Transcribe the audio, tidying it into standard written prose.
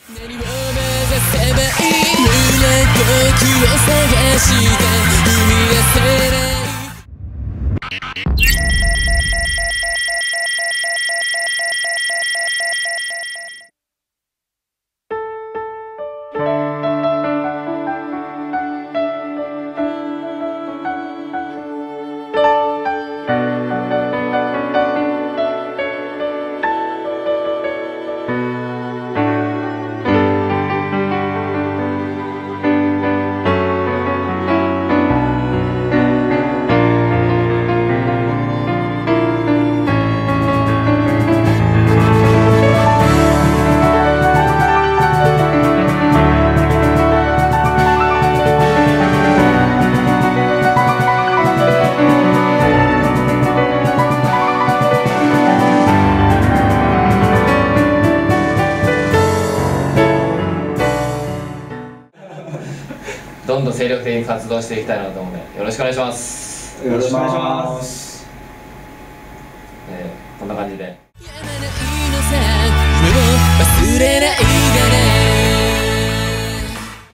何を目指せばいい胸毒を探して踏み出せない。 どんどん精力的に活動していきたいなと思うのでよろしくお願いします。 よろしくお願いします。 こんな感じで。 忘れないから